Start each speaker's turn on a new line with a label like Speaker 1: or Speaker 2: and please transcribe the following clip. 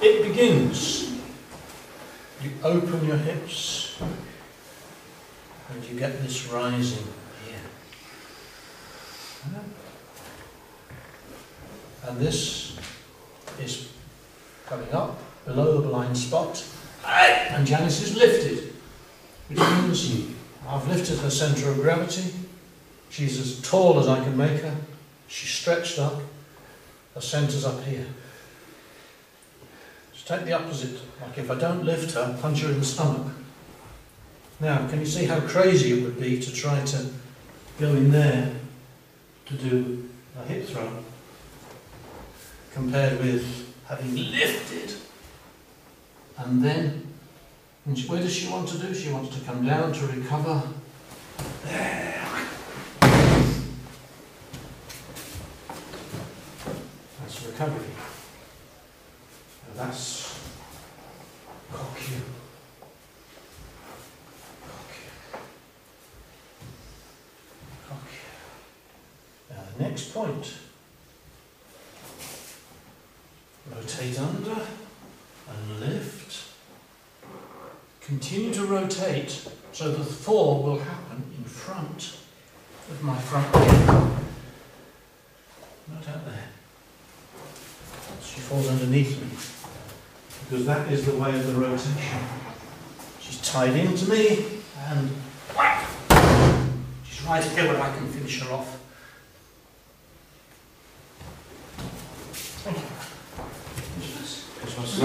Speaker 1: it begins. You open your hips and you get this rising here. And this is coming up below the blind spot, and Janice is lifted, which means I've lifted her centre of gravity. She's as tall as I can make her. She's stretched up. Her centre's up here. Just take the opposite. Like if I don't lift her, punch her in the stomach. Now, can you see how crazy it would be to try to go in there to do a hip throw, compared with having lifted, and then, where does she want to do? She wants to come down to recover. There. That's recovery. Now that's koshi. Now the next point. Rotate under and lift. Continue to rotate so the fall will happen in front of my front leg. Not out there. She falls underneath me, because that is the way of the rotation. She's tied into me and whack! She's right here where I can finish her off.